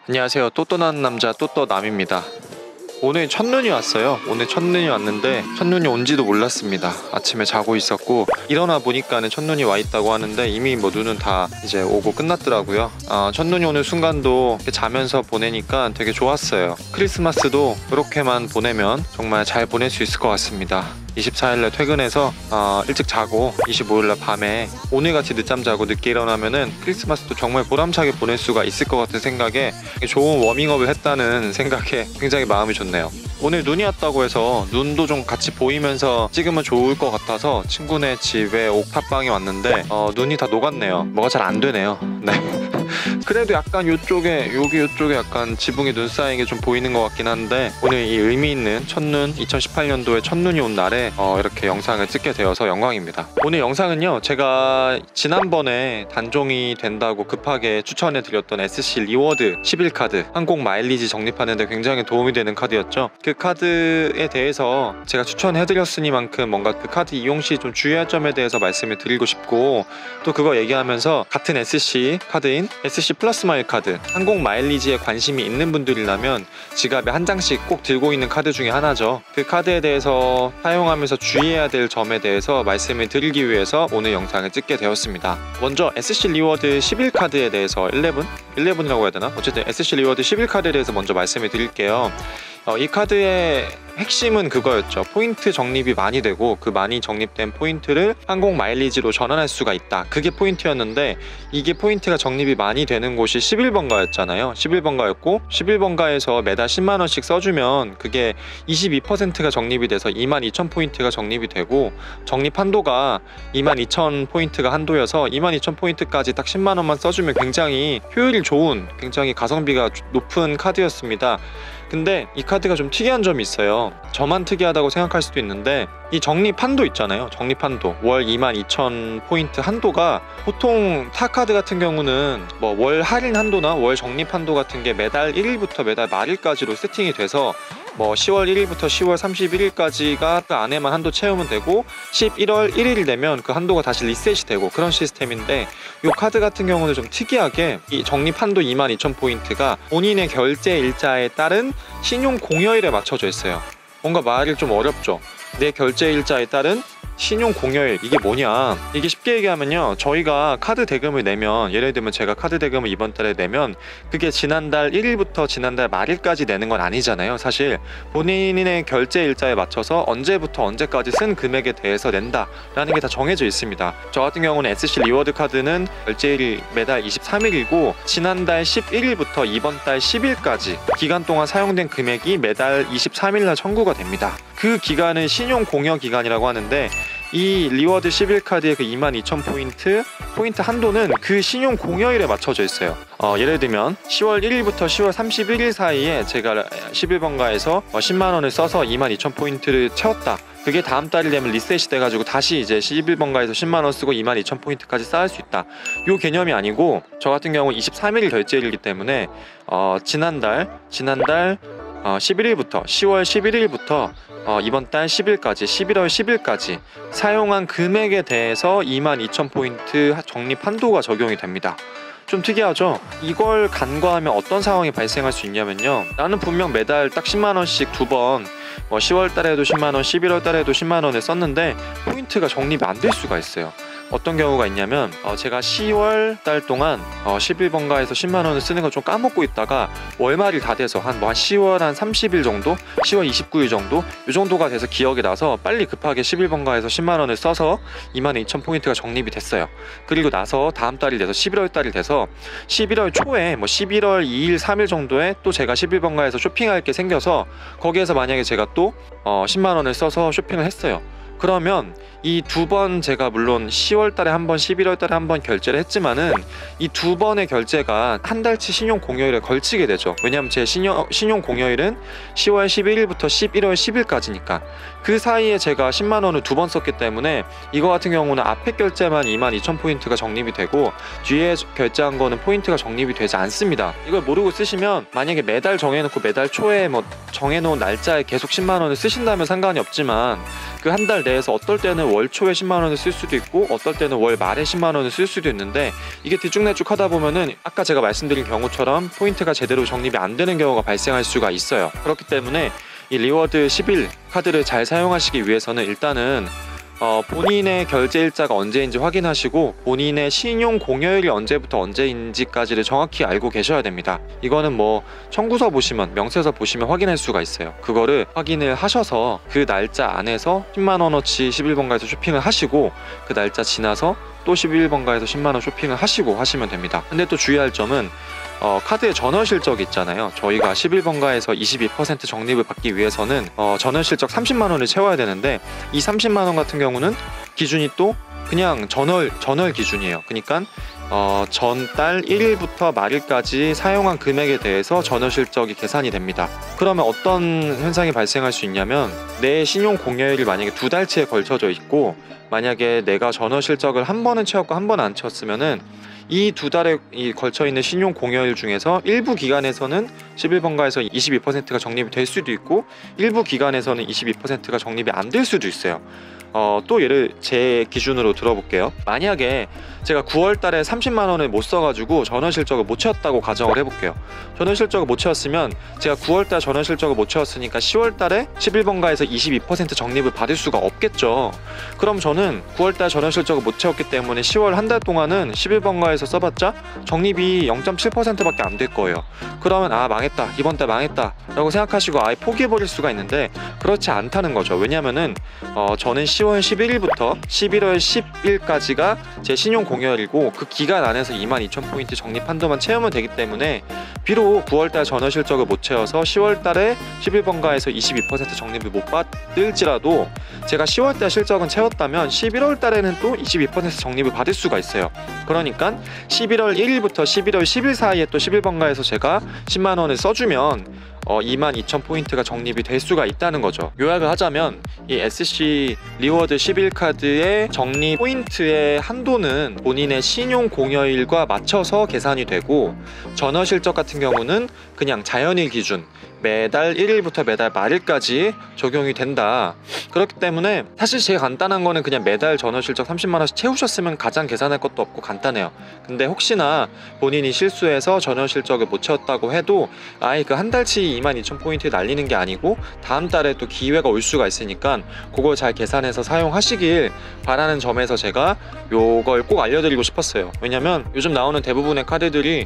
안녕하세요. 또또난 남자 또또남입니다. 오늘 첫눈이 왔어요. 오늘 첫눈이 왔는데 첫눈이 온지도 몰랐습니다. 아침에 자고 있었고 일어나 보니까는 첫눈이 와 있다고 하는데 이미 뭐 눈은 다 이제 오고 끝났더라고요. 첫눈이 오는 순간도 이렇게 자면서 보내니까 되게 좋았어요. 크리스마스도 이렇게만 보내면 정말 잘 보낼 수 있을 것 같습니다. 24일날 퇴근해서 일찍 자고 25일날 밤에 오늘같이 늦잠 자고 늦게 일어나면은 크리스마스도 정말 보람차게 보낼 수가 있을 것 같은 생각에 좋은 워밍업을 했다는 생각에 굉장히 마음이 좋네요. 오늘 눈이 왔다고 해서 눈도 좀 같이 보이면서 찍으면 좋을 것 같아서 친구네 집에 옥탑방에 왔는데 눈이 다 녹았네요. 뭐가 잘 안 되네요. 네. 그래도 약간 요쪽에 약간 지붕에 눈 쌓인 게 좀 보이는 것 같긴 한데 오늘 이 의미 있는 첫눈 2018년도에 첫눈이 온 날에 이렇게 영상을 찍게 되어서 영광입니다. 오늘 영상은요, 제가 지난번에 단종이 된다고 급하게 추천해 드렸던 SC 리워드 11카드 항공 마일리지 적립하는 데 굉장히 도움이 되는 카드였죠. 그 카드에 대해서 제가 추천해 드렸으니만큼 뭔가 그 카드 이용 시 좀 주의할 점에 대해서 말씀을 드리고 싶고, 또 그거 얘기하면서 같은 SC 카드인 SC 플러스 마일 카드, 항공 마일리지에 관심이 있는 분들이라면 지갑에 한 장씩 꼭 들고 있는 카드 중에 하나죠. 그 카드에 대해서 사용하면서 주의해야 될 점에 대해서 말씀을 드리기 위해서 오늘 영상을 찍게 되었습니다. 먼저 SC 리워드 11카드에 대해서 11이라고 해야 되나? 어쨌든 SC 리워드 11카드에 대해서 먼저 말씀을 드릴게요. 이 카드의 핵심은 그거였죠. 포인트 적립이 많이 되고 그 많이 적립된 포인트를 항공 마일리지로 전환할 수가 있다. 그게 포인트였는데 이게 포인트가 적립이 많이 되는 곳이 11번가였잖아요. 11번가였고 11번가에서 매달 10만원씩 써주면 그게 22%가 적립이 돼서 22,000포인트가 적립이 되고, 적립 한도가 22,000포인트가 한도여서 22,000포인트까지 딱 10만원만 써주면 굉장히 효율이 좋은, 굉장히 가성비가 높은 카드였습니다. 근데 이 카드가 좀 특이한 점이 있어요. 저만 특이하다고 생각할 수도 있는데 이 적립 한도 있잖아요. 적립 한도 월 22,000포인트 한도가 보통 타 카드 같은 경우는 뭐 월 할인 한도나 월 적립 한도 같은 게 매달 1일부터 매달 말일까지로 세팅이 돼서 뭐 10월 1일부터 10월 31일까지가 그 안에만 한도 채우면 되고 11월 1일이 되면 그 한도가 다시 리셋이 되고 그런 시스템인데, 이 카드 같은 경우는 좀 특이하게 이 적립 한도 22,000포인트가 본인의 결제 일자에 따른 신용 공여일에 맞춰져 있어요. 뭔가 말이 좀 어렵죠. 내 결제 일자에 따른 신용 공여일, 이게 뭐냐? 이게 쉽게 얘기하면요, 저희가 카드 대금을 내면, 예를 들면 제가 카드 대금을 이번 달에 내면 그게 지난달 1일부터 지난달 말일까지 내는 건 아니잖아요. 사실 본인의 결제 일자에 맞춰서 언제부터 언제까지 쓴 금액에 대해서 낸다라는 게 다 정해져 있습니다. 저 같은 경우는 SC 리워드 카드는 결제일이 매달 23일이고 지난달 11일부터 이번 달 10일까지 기간 동안 사용된 금액이 매달 23일날 청구가 됩니다. 그 기간은 신용 공여 기간이라고 하는데, 이 리워드 11카드의 그 22,000포인트 한도는 그 신용 공여일에 맞춰져 있어요. 예를 들면 10월 1일부터 10월 31일 사이에 제가 11번가에서 10만원을 써서 22,000포인트를 채웠다. 그게 다음 달이 되면 리셋이 돼가지고 다시 이제 11번가에서 10만원 쓰고 22,000포인트까지 쌓을 수 있다. 요 개념이 아니고, 저 같은 경우 23일 결제일이기 때문에 지난달 11일부터 10월 11일부터 이번 달 10일까지 11월 10일까지 사용한 금액에 대해서 22,000포인트 적립 한도가 적용이 됩니다. 좀 특이하죠? 이걸 간과하면 어떤 상황이 발생할 수 있냐면요, 나는 분명 매달 딱 10만원씩 두 번 10월 달에도 10만원, 11월 달에도 10만원을 썼는데 포인트가 적립이 안 될 수가 있어요. 어떤 경우가 있냐면 제가 10월 달 동안 11번가에서 10만원을 쓰는 걸 좀 까먹고 있다가 월말이 다 돼서 한 10월 한 30일 정도? 10월 29일 정도? 이 정도가 돼서 기억이 나서 빨리 급하게 11번가에서 10만원을 써서 22,000포인트가 적립이 됐어요. 그리고 나서 다음 달이 돼서 11월 달이 돼서 11월 초에 11월 2일 3일 정도에 또 제가 11번가에서 쇼핑할 게 생겨서 거기에서 만약에 제가 또 10만원을 써서 쇼핑을 했어요. 그러면 이 두 번, 제가 물론 10월 달에 한 번, 11월 달에 한 번 결제를 했지만은 이 두 번의 결제가 한 달치 신용 공여일에 걸치게 되죠. 왜냐면 제 신용 공여일은 10월 11일부터 11월 10일까지니까 그 사이에 제가 10만원을 두 번 썼기 때문에 이거 같은 경우는 앞에 결제만 22,000포인트가 적립이 되고 뒤에 결제한 거는 포인트가 적립이 되지 않습니다. 이걸 모르고 쓰시면 만약에 매달 정해놓고 매달 초에 정해놓은 날짜에 계속 10만원을 쓰신다면 상관이 없지만 그 한 달 내에서 어떨 때는 월 초에 10만 원을 쓸 수도 있고 어떨 때는 월 말에 10만 원을 쓸 수도 있는데, 이게 뒤죽내죽 하다 보면은 아까 제가 말씀드린 경우처럼 포인트가 제대로 적립이 안 되는 경우가 발생할 수가 있어요. 그렇기 때문에 이 리워드 10일 카드를 잘 사용하시기 위해서는 일단은 본인의 결제 일자가 언제인지 확인하시고 본인의 신용 공여일이 언제부터 언제인지까지를 정확히 알고 계셔야 됩니다. 이거는 뭐 청구서 보시면, 명세서 보시면 확인할 수가 있어요. 그거를 확인을 하셔서 그 날짜 안에서 10만 원어치 11번가에서 쇼핑을 하시고, 그 날짜 지나서 또 11번가에서 10만 원 쇼핑을 하시고 하시면 됩니다. 근데 또 주의할 점은 카드의 전월 실적이 있잖아요. 저희가 11번가에서 22% 적립을 받기 위해서는 전월 실적 30만 원을 채워야 되는데, 이 30만 원 같은 경우는 기준이 또 그냥 전월 기준이에요. 그러니까 전달 1일부터 말일까지 사용한 금액에 대해서 전월 실적이 계산이 됩니다. 그러면 어떤 현상이 발생할 수 있냐면, 내 신용 공여일이 만약에 2달치에 걸쳐져 있고, 만약에 내가 전월 실적을 한 번은 채웠고 한 번은 안 채웠으면은 이 2달에 걸쳐 있는 신용 공여일 중에서 일부 기간에서는 11번가에서 22%가 적립이 될 수도 있고, 일부 기간에서는 22%가 적립이 안 될 수도 있어요. 또 예를 제 기준으로 들어볼게요. 만약에 제가 9월 달에 30만 원을 못 써가지고 전월 실적을 못 채웠다고 가정을 해볼게요. 전월 실적을 못 채웠으면, 제가 9월 달 전월 실적을 못 채웠으니까 10월 달에 11번가에서 22% 적립을 받을 수가 없겠죠. 그럼 저는 9월 달 전월 실적을 못 채웠기 때문에 10월 한 달 동안은 11번가에서 써봤자 적립이 0.7%밖에 안 될 거예요. 그러면 망했다, 이번 달 망했다 라고 생각하시고 아예 포기해버릴 수가 있는데, 그렇지 않다는 거죠. 왜냐면은 저는 10월 11일부터 11월 10일까지가 제 신용 공여일이고, 그 기간 안에서 22,000포인트 적립 한도만 채우면 되기 때문에, 비록 9월달 전월 실적을 못 채워서 10월달에 11번가에서 22% 적립을 못 받을지라도, 제가 10월달 실적은 채웠다면 11월달에는 또 22% 적립을 받을 수가 있어요. 그러니까 11월 1일부터 11월 10일 사이에 또 11번가에서 제가 10만 원을 써주면 22,000포인트가 적립이 될 수가 있다는 거죠. 요약을 하자면, 이 SC 리워드 11 카드의 적립 포인트의 한도는 본인의 신용 공여일과 맞춰서 계산이 되고, 전월 실적 같은 경우는 그냥 자연일 기준, 매달 1일부터 매달 말일까지 적용이 된다. 그렇기 때문에 사실 제일 간단한 거는 그냥 매달 전월 실적 30만 원씩 채우셨으면 가장 계산할 것도 없고 간단해요. 근데 혹시나 본인이 실수해서 전월 실적을 못 채웠다고 해도 아예 그 한 달치 22,000포인트 날리는 게 아니고 다음 달에 또 기회가 올 수가 있으니까 그걸 잘 계산해서 사용하시길 바라는 점에서 제가 요걸 꼭 알려드리고 싶었어요. 왜냐면 요즘 나오는 대부분의 카드들이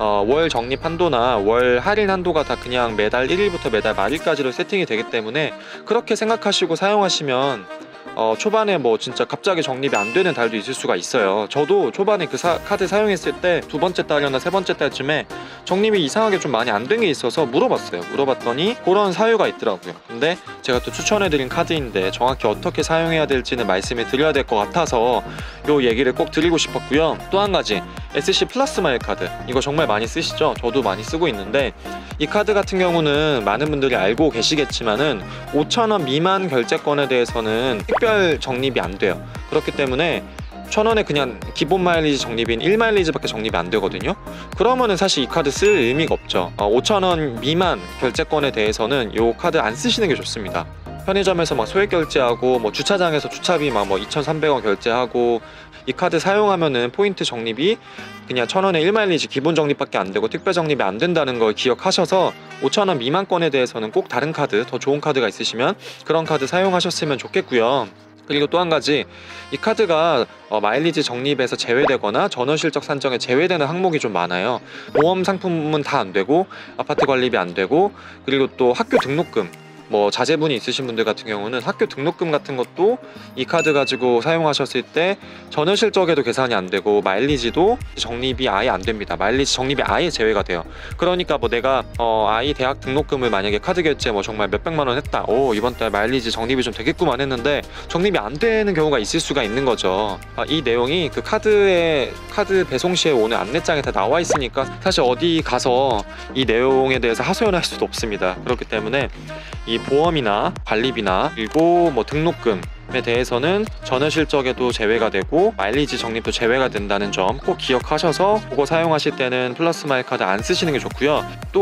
월 적립 한도나 월 할인 한도가 다 그냥 매달 1일부터 매달 말일까지로 세팅이 되기 때문에, 그렇게 생각하시고 사용하시면 초반에 뭐 진짜 갑자기 적립이 안 되는 달도 있을 수가 있어요. 저도 초반에 그 카드 사용했을 때 두 번째 달이나 세 번째 달쯤에 적립이 이상하게 좀 많이 안 된 게 있어서 물어봤어요. 물어봤더니 그런 사유가 있더라고요. 근데 제가 또 추천해드린 카드인데 정확히 어떻게 사용해야 될지는 말씀을 드려야 될 것 같아서 요 얘기를 꼭 드리고 싶었고요. 또 한 가지, SC 플러스 마일 카드, 이거 정말 많이 쓰시죠? 저도 많이 쓰고 있는데, 이 카드 같은 경우는 많은 분들이 알고 계시겠지만은 5,000원 미만 결제권에 대해서는 특별 적립이 안 돼요. 그렇기 때문에 1,000원에 그냥 기본 마일리지 적립인 1마일리지밖에 적립이 안 되거든요. 그러면은 사실 이 카드 쓸 의미가 없죠. 5,000원 미만 결제권에 대해서는 이 카드 안 쓰시는 게 좋습니다. 편의점에서 막 소액 결제하고, 뭐 주차장에서 주차비 막 2,300원 결제하고, 이 카드 사용하면은 포인트 적립이 그냥 1,000원에 1마일리지 기본 적립밖에 안 되고 특별 적립이 안 된다는 걸 기억하셔서 5,000원 미만권에 대해서는 꼭 다른 카드, 더 좋은 카드가 있으시면 그런 카드 사용하셨으면 좋겠고요. 그리고 또 한 가지, 이 카드가 마일리지 적립에서 제외되거나 전월 실적 산정에 제외되는 항목이 좀 많아요. 보험 상품은 다 안 되고, 아파트 관리비 안 되고, 그리고 또 학교 등록금, 뭐 자제분이 있으신 분들 같은 경우는 학교 등록금 같은 것도 이 카드 가지고 사용하셨을 때 전월 실적에도 계산이 안 되고 마일리지도 적립이 아예 안 됩니다. 마일리지 적립이 아예 제외가 돼요. 그러니까 뭐 내가 아이 대학 등록금을 만약에 카드 결제 뭐 정말 몇백만 원 했다, 이번 달 마일리지 적립이 좀 되겠구만 했는데 적립이 안 되는 경우가 있을 수가 있는 거죠. 이 내용이 그 카드 배송 시에 오는 안내장에 다 나와 있으니까 사실 어디 가서 이 내용에 대해서 하소연할 수도 없습니다. 그렇기 때문에 이 보험이나 관리비나 그리고 뭐 등록금에 대해서는 전월 실적에도 제외가 되고 마일리지 적립도 제외가 된다는 점 꼭 기억하셔서 그거 사용하실 때는 플러스 마일 카드 안 쓰시는 게 좋고요. 또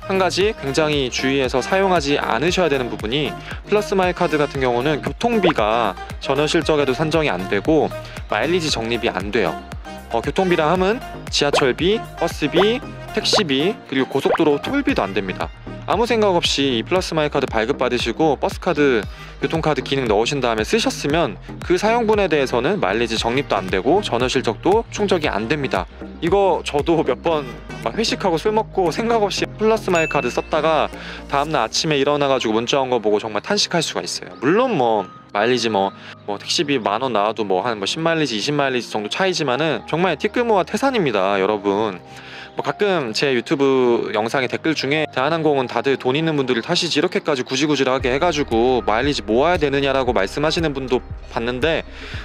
한 가지 굉장히 주의해서 사용하지 않으셔야 되는 부분이 플러스 마일 카드 같은 경우는 교통비가 전월 실적에도 산정이 안 되고 마일리지 적립이 안 돼요. 교통비라 함은 지하철비, 버스비, 택시비, 그리고 고속도로 톨비도 안 됩니다. 아무 생각 없이 이 플러스 마일 카드 발급받으시고 버스카드, 교통카드 기능 넣으신 다음에 쓰셨으면 그 사용분에 대해서는 마일리지 적립도 안 되고 전월 실적도 충족이 안 됩니다. 이거 저도 몇 번 회식하고 술 먹고 생각 없이 플러스 마일 카드 썼다가 다음날 아침에 일어나가지고 문자 온 거 보고 정말 탄식할 수가 있어요. 물론 마일리지 택시비 10,000원 나와도 한 10마일리지 20마일리지 정도 차이지만은 정말 티끌모아 태산입니다, 여러분. 가끔 제 유튜브 영상의 댓글 중에 대한항공은 다들 돈 있는 분들이 타시지 이렇게까지 구질구질하게 해가지고 마일리지 모아야 되느냐라고 말씀하시는 분도 봤는데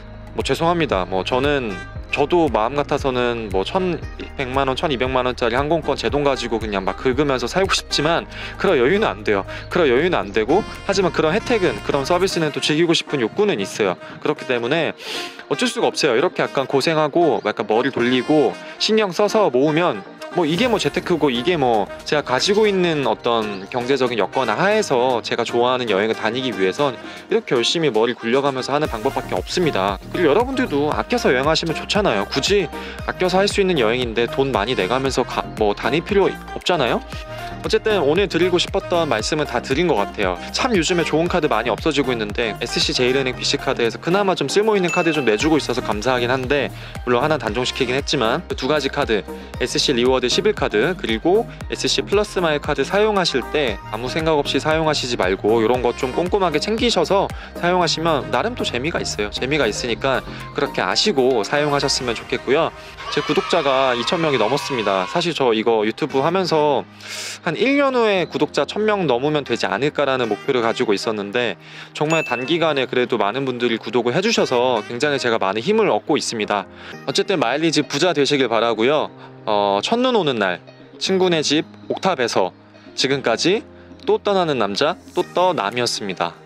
죄송합니다. 저도 마음 같아서는 1,100만원, 1,200만원짜리 항공권 제 돈 가지고 그냥 막 긁으면서 살고 싶지만 그런 여유는 안 돼요. 그런 여유는 안 되고, 하지만 그런 혜택은, 그런 서비스는 또 즐기고 싶은 욕구는 있어요. 그렇기 때문에 어쩔 수가 없어요. 이렇게 약간 고생하고 약간 머리 돌리고 신경 써서 모으면 이게 재테크고, 이게 제가 가지고 있는 어떤 경제적인 여건 하에서 제가 좋아하는 여행을 다니기 위해선 이렇게 열심히 머리 굴려가면서 하는 방법밖에 없습니다. 그리고 여러분들도 아껴서 여행하시면 좋잖아요. 굳이 아껴서 할 수 있는 여행인데 돈 많이 내가면서 다닐 필요 없잖아요. 어쨌든 오늘 드리고 싶었던 말씀은 다 드린 것 같아요. 참 요즘에 좋은 카드 많이 없어지고 있는데 SC제일은행 BC카드에서 그나마 좀 쓸모있는 카드 좀 내주고 있어서 감사하긴 한데, 물론 하나 단종시키긴 했지만 그 두 가지 카드, SC 리워드 11카드 그리고 SC 플러스 마일 카드 사용하실 때 아무 생각 없이 사용하시지 말고 이런 거 좀 꼼꼼하게 챙기셔서 사용하시면 나름 또 재미가 있어요. 재미가 있으니까 그렇게 아시고 사용하셨으면 좋겠고요. 제 구독자가 2,000명이 넘었습니다. 사실 저 이거 유튜브 하면서 한 1년 후에 구독자 1,000명 넘으면 되지 않을까라는 목표를 가지고 있었는데 정말 단기간에 그래도 많은 분들이 구독을 해주셔서 굉장히 제가 많은 힘을 얻고 있습니다. 어쨌든 마일리지 부자 되시길 바라고요. 첫눈 오는 날 친구네 집 옥탑에서 지금까지 또 떠나는 남자 또떠남이었습니다.